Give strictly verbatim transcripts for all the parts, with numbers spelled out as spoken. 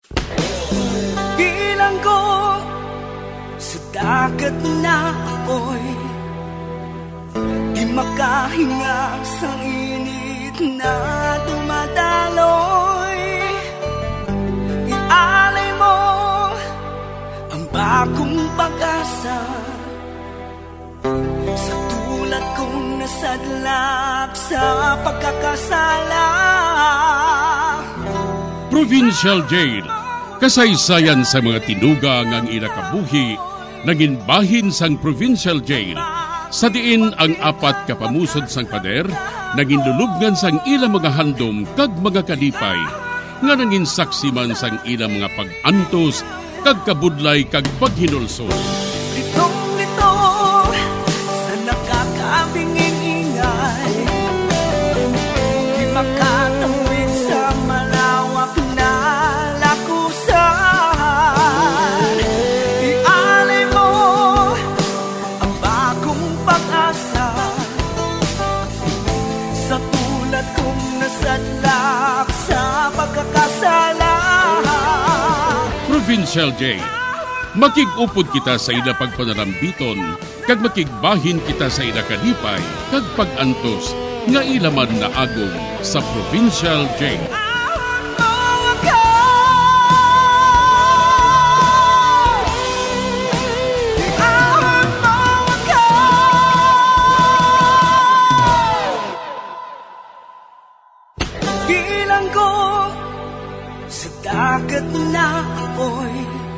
Bilang ko sa dagat na apoy, di makahinga sa init na dumadaloy. Ialay mo ang bagong pag-asa sa tulad kong nasadlak sa pagkakasala. Provincial Jail, kasaysayan sa mga tinugang ang inakabuhi, naging bahin sang Provincial Jail. Sa diin ang apat kapamusod sang pader, naging lulubngan sang ilang mga handom kag mga kalipay, nga naging saksi man sang ilang mga pag-antos, kag kabudlay kag paghinulsol. Litong-lito sa nakakabinging ingay, di makatawid sa malawak na lakusan. Ialay mo ang bagong pag-asa sa tulad kong nasadlak sa pagkakasala. Provincial Jail, makig-upod kita sa ila pagpanarambiton, kag makigbahin kita sa ila kalipay, kag pag-antos, nga ilaman na agong sa Provincial Jail. Bilang ko sa dagat na apoy,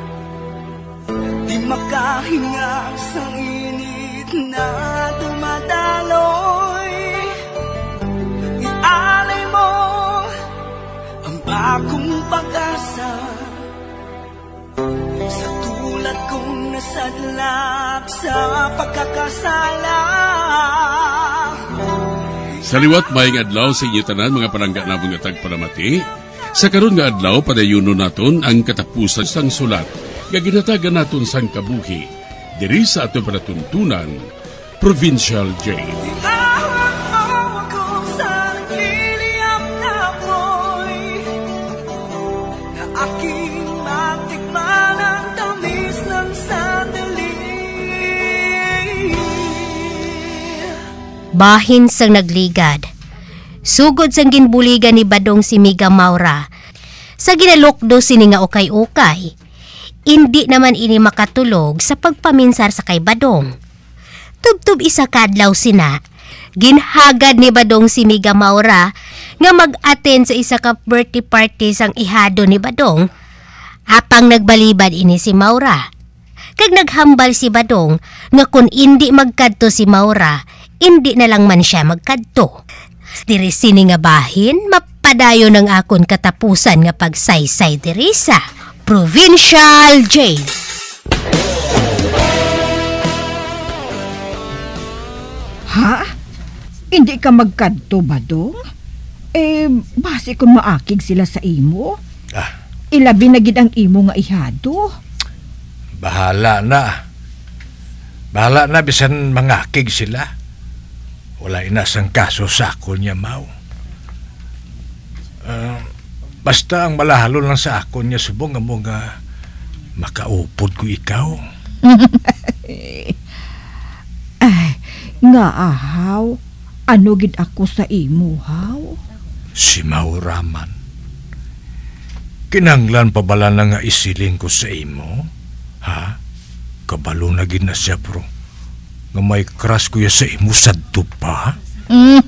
di makahinga sa init na dumadaloy. Ialay mo ang bagong pag-asa sa tulad kong nasadlak sa pagkakasala. Sa liwat maing adlaw sa inyo tanan mga palangga na mga tagpalamati. Sa karon nga adlaw padayuno naton ang katapusan sang sulat nga ginatagan naton sang kabuhi diri sa ato panatuntunan, Provincial Jail. Bahin sang nagligad. Sugod sang ginbuligan ni Badong si Miga Maura. Sa ginalokdo sini nga ukay-ukay, hindi naman ini makatulog sa pagpaminsar sa kay Badong. Tubtub isa kadlaw sina, ginhagad ni Badong si Miga Maura nga mag-attend sa isa ka birthday party sang ihado ni Badong. Apang nagbalibad ini si Maura. Kag naghambal si Badong nga kung hindi magkadto si Maura, hindi na lang man siya magkadto. Diri sini nga bahin, mapadayo ng akon katapusan nga pagsaysay diri sa Provincial Jail. Ha? Hindi ka magkadto, Badong? Eh, base kung maakig sila sa imo. Ah. Ilabi na gid ang imo nga ihado. Bahala na. Bahala na bisan mangakig sila. Wala inasang kaso sa ako niya, Mau. Uh, basta ang malahalo lang sa ako niya, subong nga mo nga makaupod ko ikaw. Ay, nga ahaw. Ano gid ako sa imo, haw? Si Maura man. Kinanglan pa bala na nga isiling ko sa imo? Ha? Kabalo na gid na siya, bro. Nga may crush kuya sa imo sadto pa? mm,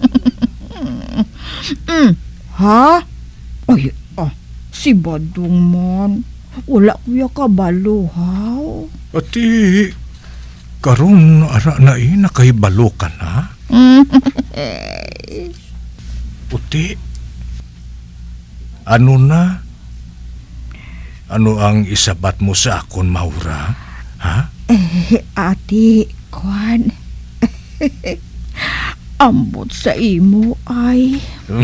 ha? Ay, ah, si Badong man. Wala kuya kabalo, haw? Ati, karon ara na eh, nakahibalo ka na? Puti, ano na? Ano ang isabat mo sa akon, Maura? Ha? Eh, ati, Kwan. Ambot sa imo ay.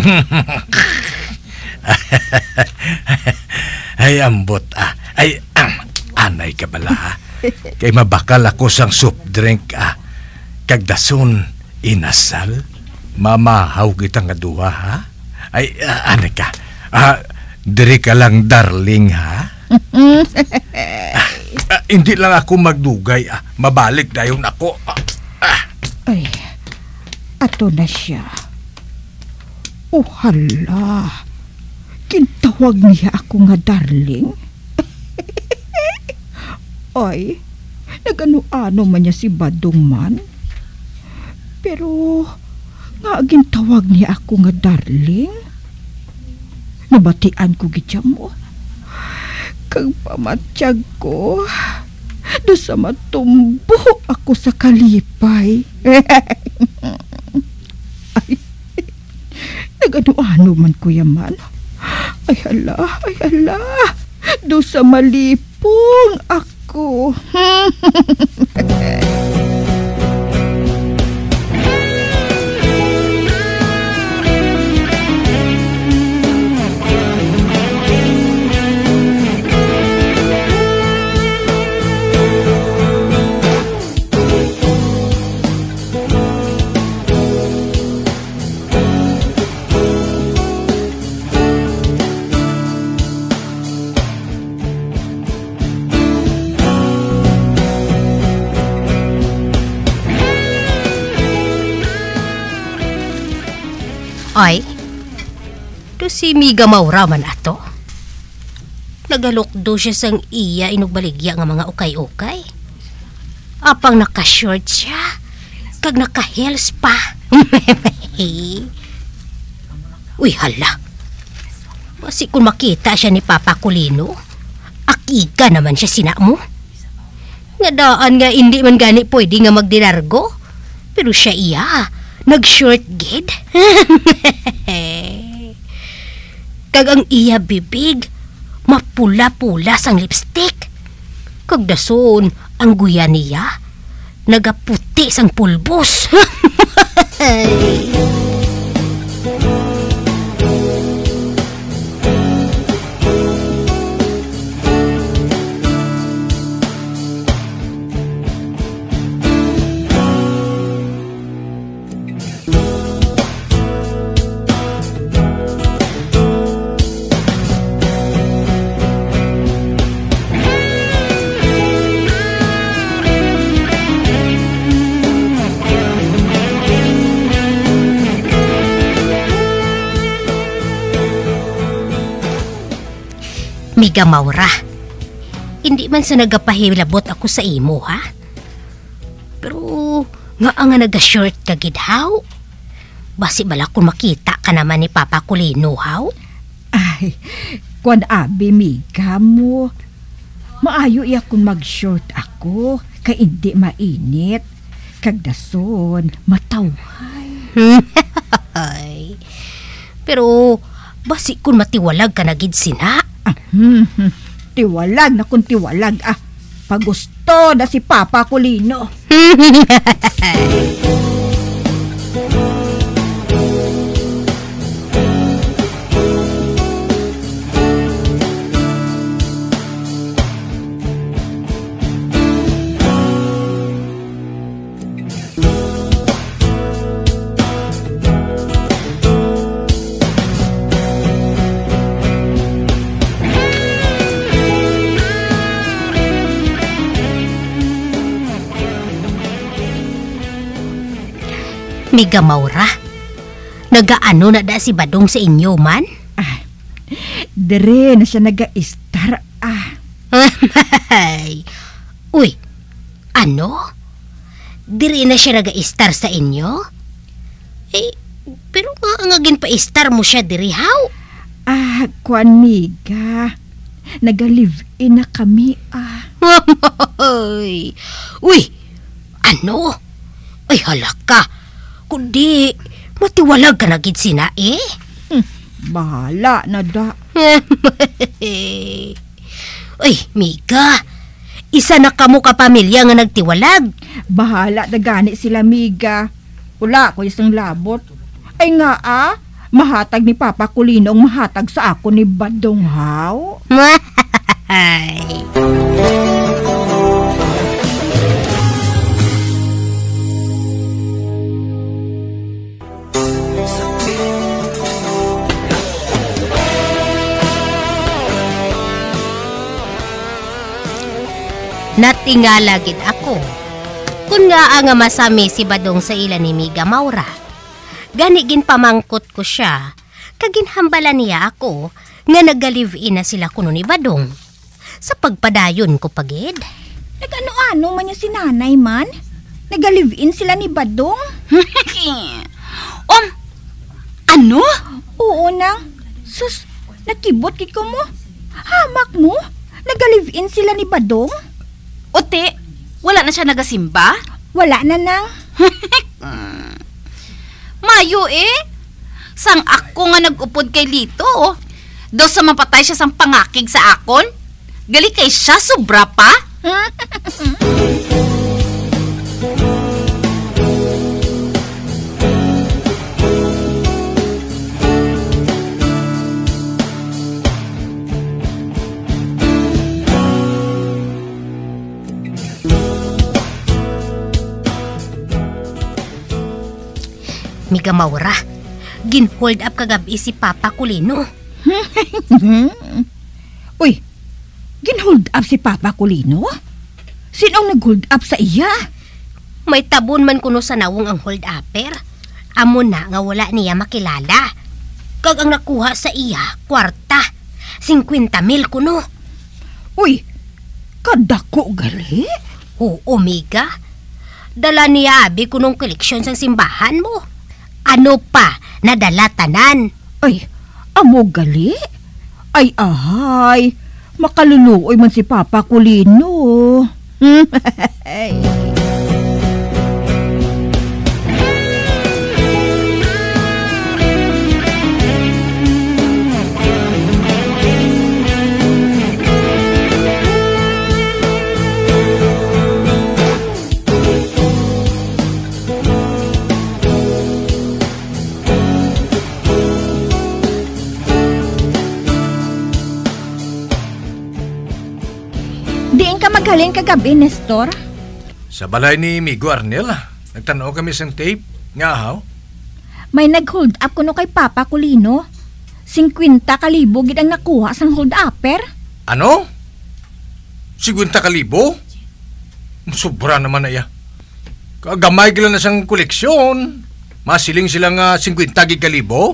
Ay, ambot ah. Ay, um, anay ka bala ha. Kay mabakal ako sang soft drink ah. Kagdason, inasal. Mamahaw kita nga duha ha. Ay, uh, anay ka. Ah, Diri ka lang, darling, ha? ah, ah, hindi lang ako magdugay, ah. Mabalik dayon ako. Ah, ah. Ay, ato na siya. Oh, hala. Kintawag niya ako nga darling. Ay, nagano-ano man niya si Badong man. Pero, nga gintawag niya ako nga darling. Nabatian ko gitya mo. Kag pamatsyag ko, do sa matumbo ako sa kalipay. Ay, nagano-ano man kuya man. Ay hala, ay hala, do sa malipong ako. Ay, do si Miga Maura man ato. Nagalukdo siya sang iya inugbaligya nga mga ukay-ukay. Apang naka-short siya, kag naka-heels pa. Uy, hala. Basi kung makita siya ni Papa Kulino, akiga naman siya sina mo. Nga daan nga hindi man gani pwede nga magdilargo. Pero siya iya, nag-short gid. Kag ang iya bibig, mapula-pula sang lipstick. Kag dason, ang guya niya, nagaputi sang pulbos. Miga Maura, hindi man sa nagapahilabot ako sa imo, ha? Pero nga nga naga-short ka gidhaw. Basi bala kung makita ka naman ni Papa Kulino, haw? Ay, kwan abi Miga mo. Maayo iya kung mag-short ako, kay hindi mainit. Kag dason, matawhay. Ay, pero basi kung matiwalag ka na gid sina. Ah, hmm, hmm. Tiwalag na kung tiwalag ah. Pagusto na si Papa Kulino. Miga Maura, nagaano na da si Badong sa inyo man? Ah, dere na siya naga-star ah. Uy, ano? Diri na siya naga-star sa inyo? Eh, pero nga nga ginpa-star mo siya diri, haw? Ah, kwan Miga. Naga-live-in na kami ah. Uy, ano? Ay, halaka. Kundi, matiwalag ka na gid sina eh. Hmm, bahala na da. Ay, Miga, isa na kamo ka pamilya nga nagtiwalag. Bahala na gani sila Miga. Wala ko isang labot. Ay nga ah, mahatag ni Papa Kulino ang mahatag sa ako ni Badong haw. Ay. Natingala gid ako. Kun nga nga masami si Badong sa ila ni Miga Maura. Gani gin pamangkot ko siya, kaginhambalan niya ako nga nag-live-in na sila kuno ni Badong. Sa pagpadayon ko pagid. Nag-ano-ano man niya si nanay man? Nag-live-in sila ni Badong? Om, ano? Oo nang. Sus, nakibot kit ko mo. Hamak mo? Nag-live-in sila ni Badong? Ote, wala na siya nagasimba? Wala na nang. Mayo eh. Sang ako nga nag-upod kay Lito. Do sa mapatay siya sang pangakig sa akon. Gali kay siya, sobra pa. Miga Maura, gin-hold up kagabi si Papa Kulino. Uy, gin-hold up si Papa Kulino? Sinong nag-hold up sa iya? May tabon man kuno sa nawong ang hold upper. Amo na nga wala niya makilala. Kag ang nakuha sa iya, kwarta. Cinquenta mil kuno. Uy, kadako gali? Oo, Miga. Dala niya abi kunong koleksyon sa simbahan mo. Ano pa, nadala tanan. Ay, amo gali? Ay, ahay, makaluluoy man si Papa Kulino. Diin ka maghalin kagabi, Nestor? Sa balay ni Migo Arnel, nagtanaw kami sang tape. Nga haw? May nag-hold up kuno kay Papa Kulino. Cinquenta kalibo gid ang nakuha sang hold upper. Ano? Sigwinta kalibo? Sobra naman na iya. Kagamay gila na sang koleksyon. Masiling sila nga cinquenta gig kalibo?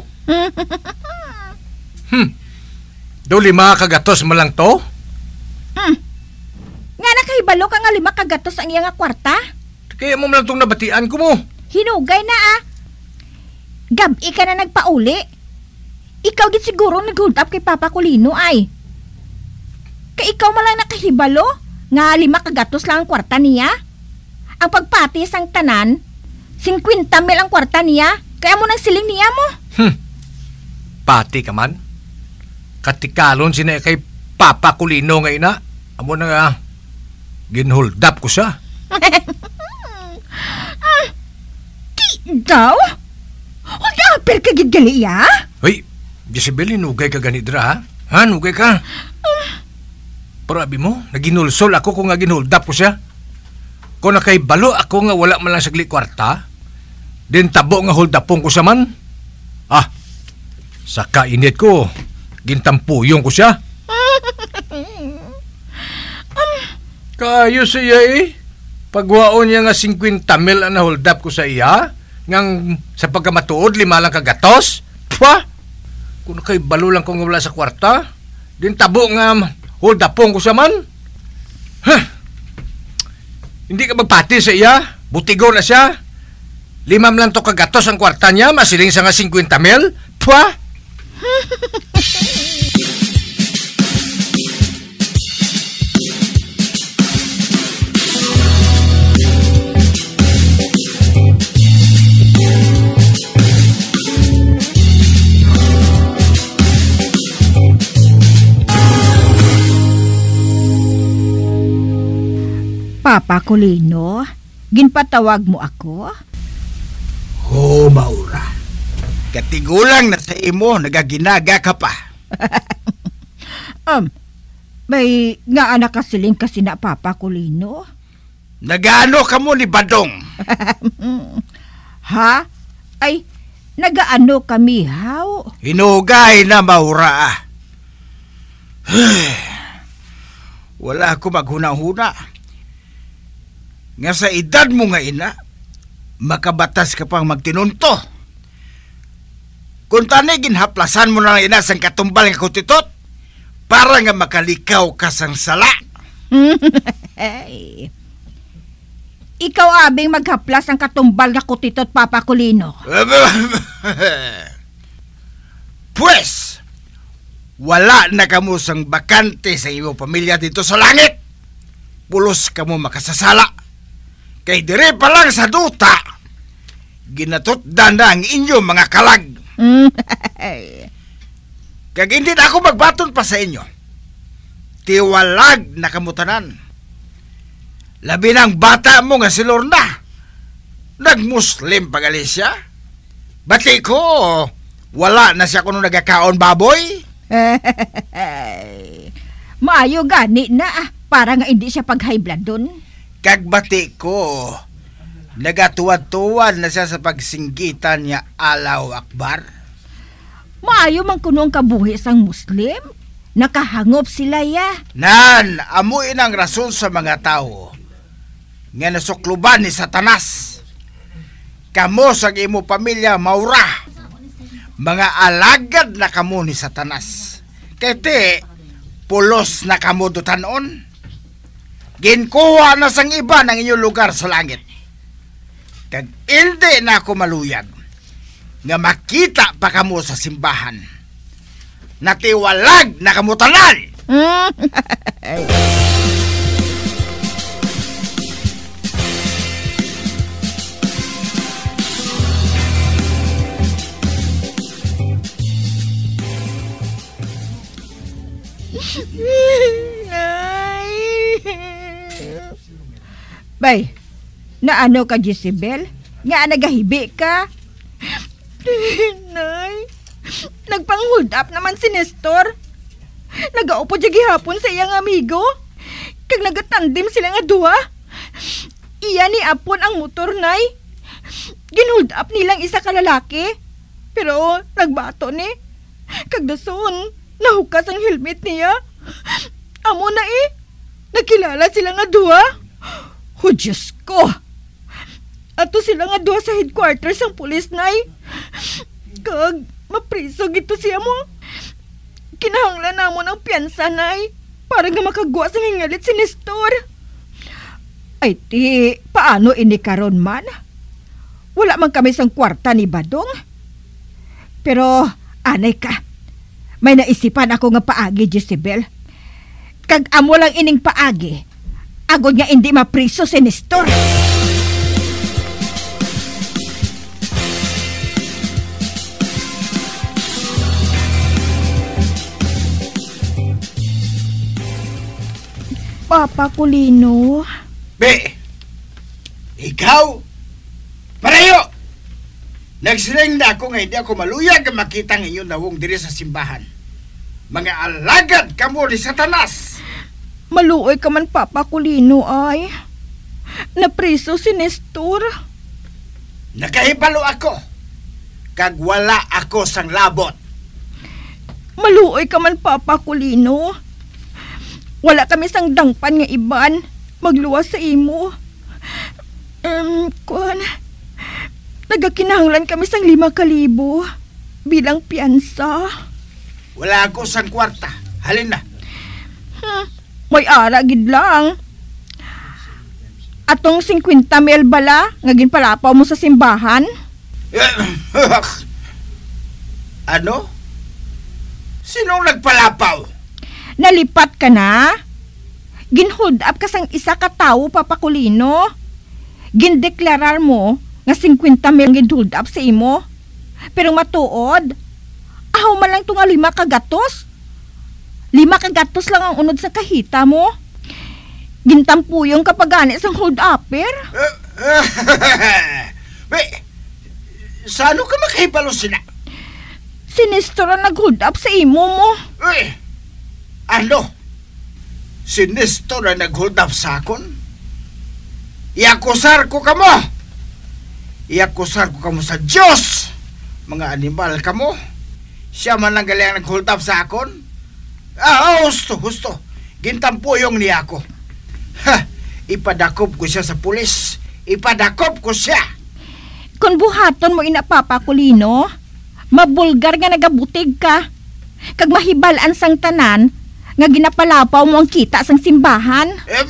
Hmm. Daw lima kagatos malang to? Hmm. Nga nakahibalo ka nga lima kagatos ang iya nga kwarta? Kaya mo malang tong nabatian ko mo. Hinugay na ah. Gabi ka na nagpauli. Ikaw gid siguro nag-hold up kay Papa Kulino ay. Kay ikaw malang nakahibalo nga lima kagatos lang ang kwarta niya. Ang pagpati sang tanan, cinquenta mil ang kwarta niya. Kaya mo nang siling niya mo. Hmm. Pati ka man. Katikalon sina kay Papa Kulino nga ina. Amo na nga ginhold up ko siya. ah, di daw? Hold upper ka gid gali ya? Hoy, Jezebel, nugay ka ganidra ha? Ha, nugay ka? Pero abi mo, naginulsol ako kung nga ginhold up ko siya. Kung nakaibalo ako nga wala man lang sagli kwarta, din tabo nga hold upong ko siya man. Ah, sa kainit ko, gintampuyong ko siya. Kayo siya eh. Pagwaon niya nga cinquenta mil ang hold up ko sa iya, ngang sa pagkamatuod lima lang kagatos. Pwa! Kung nakaibalo lang ko nga wala sa kwarta, din tabo nga hold upong ko siya man. Huh. Hindi ka magpati sa iya, butigo na siya. Limam lang to kagatos ang kwarta niya, masiling sa nga cinquenta mil. Pwa! Papa Kulino, ginpatawag mo ako? Oh, Maura. Katigulang na sa imo, nagaginaga ka pa. um, may nga anak kasiling kasi na Papa Kulino? Nagaano ka mo ni Badong? Ha? Ay, nagaano kami, haw? Hinugay na, Maura. Wala ako maghuna-huna. nga sa edad mo nga ina, makabatas ka pang magtinunto. Kung tani ginhaplasan mo na ina sang katumbal nga kutitot, para nga makalikaw ka sang sala. Hey. Ikaw abing maghaplas ang katumbal nga kutitot, Papa Kulino. Pues, wala na kamo sang bakante sa iyong pamilya dito sa langit. Pulos kamo makasasala. Kay dire pa lang sa duta, ginatutdan na ang inyong mga kalag. Kag hindi na ako magbaton pa sa inyo. Tiwalag na kamutanan. Labi ng bata mo nga si Lorna. Nag-Muslim pagali siya. Bati ko, wala na siya kuno nagakaon baboy. Maayo gani na ah, para nga hindi siya pag-high blood dun. Kagbati ko, nagatuwad-tuwad na siya sa pagsinggitan niya Allahu Akbar. Maayo man kuno ang kabuhi sang Muslim. Nakahangop sila ya. Nan, amuin ang rason sa mga tao nga nasukluban ni Satanas. Kamo sa imo pamilya Maura, mga alagad na kamo ni Satanas. Kete, pulos na kamo dutanon. Ginkuha na sang iba ng inyong lugar sa langit. Kag hindi na ako maluyag nga makita pa kamo sa simbahan. Natiwalag na kamutanan. Bay, naano ka, Jezebel? Nga nagahibi ka? Nay, nagpang-hold up naman si Nestor. Nagaupo siya gihapon sa iyang amigo. Kag nagatandim sila nga duha. Iya ni Apon ang motor, Nay. Ginhold up nilang isa ka lalaki. Pero nagbato ni. Kag dason, nahukas ang helmet niya. Amo na eh. Nakilala sila nga duha. Oh, Diyos ko. Ato sila nga duha sa headquarters ang pulis, Nay. Kag mapriso gito siya mo. Kinahanglan na mo ng piyansa, Nay, para nga makagwa sa ngingalit si Nestor. Ay ti, paano ini karon man? Wala man kami sang kwarta ni Badong. Pero, anay ka, may naisipan ako nga paagi, Jezebel. Kag amo lang ining paagi, agod nga hindi mapriso si Nestor. Papa Kulino. Be, ikaw, parayo! Nagsiring na ako nga hindi ako maluyag ang makita ng inyong nawong diri sa simbahan. Mga alagad kamo ni Satanas. Maluoy ka man, Papa Kulino, ay. Napriso si Nestor. Nakahibalo ako. Kag wala ako sang labot. Maluoy ka man, Papa Kulino. Wala kami sang dangpan nga iban. Magluwas sa imo. Um, kuhan. Nagakinahanglan kami sang lima kalibo. Bilang piyansa. Wala ako sang kwarta. Halin na. Hmm, may ara gid lang. Atong fifty mil bala nga ginpalapaw mo sa simbahan? Ano? Sinong nagpalapaw? Nalipat ka na? Ginhold up ka sang isa ka tawo, Papa Kulino. Gindeklarar mo nga fifty mil ginhold up sa imo. Pero matuod, ahaw man lang tunga lima kagatos. Lima kagatos lang ang unod sa kahita mo. Gintampuyong kapag gani sang hold upper. Be, saan ka makahibalo sila? Si Nestor ang nag-hold up sa imo mo. Eh, ano? Si Nestor ang nag-hold up sa akon? Iakusar ko kamo! Iakusar ko kamo sa Diyos! Mga animal kamo! Siya man lang galing nag-hold up sa akon? Ah, husto, husto. Gintampuyong niya ako. Ha! Ipadakop ko siya sa pulis. Ipadakop ko siya. Kung buhaton mo ina Papa Kulino, mabulgar nga nagabutig ka. Kag mahibalaan sang tanan, nga ginapalapaw mo ang kita sang simbahan.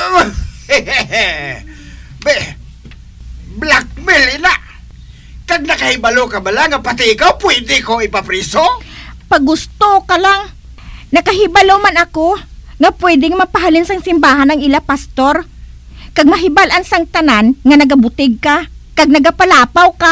Be, blackmail ina. Kag nakahibalo ka bala nga pati ikaw pwede ko ipapriso? Pag gusto ka lang. Nakahibalo man ako nga pwedeng mapahalin sang simbahan ng ila pastor. Kag mahibalaan sang tanan nga nagabutig ka. Kag nagapalapaw ka.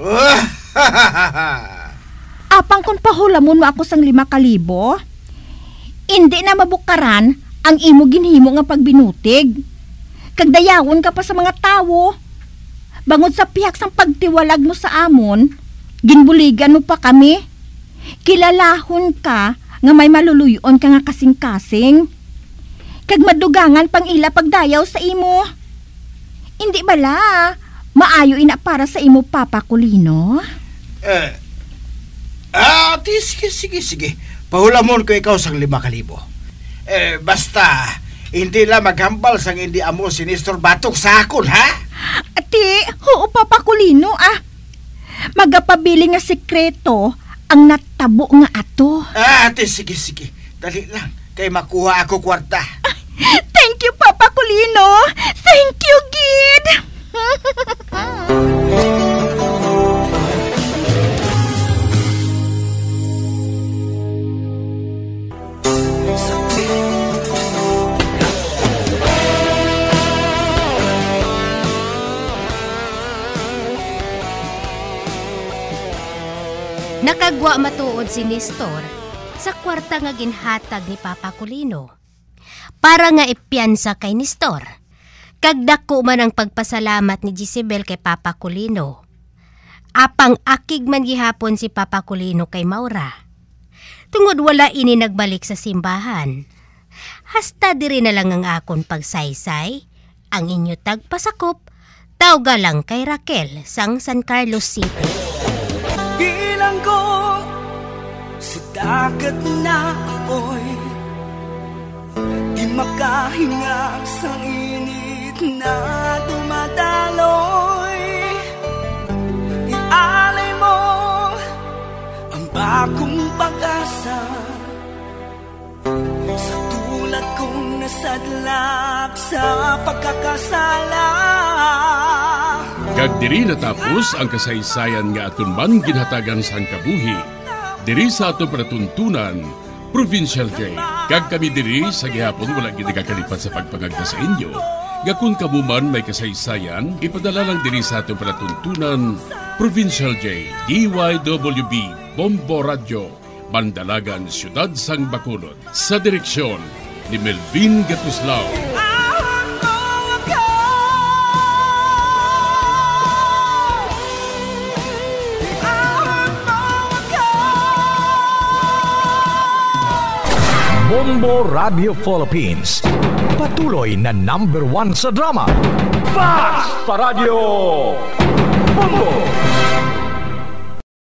Apang kung pahulamon mo ako sang lima kalibo, hindi na mabukaran ang imo ginhimo nga pagbinutig. Kag dayawon ka pa sa mga tawo. Bangod sa pihak sang pagtiwalag mo sa amon, ginbuligan mo pa kami. Kilalahon ka nga may maluluyon ka nga kasing-kasing. Kag madugangan pang ila pagdayaw sa imo. Hindi bala, maayo ina para sa imo Papa Kulino? Eh, ah, di, sige, sige, sige. Pahulamon ko ikaw sang lima kalibo. Eh, basta, hindi lang maghambal sang hindi amo si Nestor Batok sa akon, ha? Ati, oo Papa Kulino, ah. Magapabili nga sekreto ang natabo nga ato. Ah, ate, sige, sige. Dali lang, kay makuha ako kwarta. Thank you, Papa Kulino. Thank you, Gid. Nakagwa matuod si Nestor sa kwarta nga ginhatag ni Papa Kulino para nga ipiyansa kay Nestor. Kagdako man ang pagpasalamat ni Jezebel kay Papa Kulino. Apang akig man gihapon si Papa Kulino kay Maura. Tungod wala ini nagbalik sa simbahan. Hasta diri na lang ang akon pagsaysay, ang inyo tagpasakop, tawga lang kay Raquel sang San Carlos City. Bilang ko sa dagat na apoy, di makahinga sa init na dumadaloy. Ialay mo ang bagong pag-asa sa tulad kong nasadlak sa pagkakasala. Kag diri natapos ang kasaysayan nga aton man ginhatagan sang kabuhi. Diri sa ato panatuntunan, Provincial Jail. Kag kami diri sa gihapon wala gid nagakalipat sa pagpangagda sa inyo. Nga kung kamuman may kasaysayan, ipadala lang diri sa ato panatuntunan, Provincial Jail. D Y W B Bombo Radio, Mandalagan, Siyudad sang Bacolod. Sa direksyon ni Melvin Gatuslao. Bombo Radio Philippines. Patuloy na number one sa drama. Basta Radio Bombo!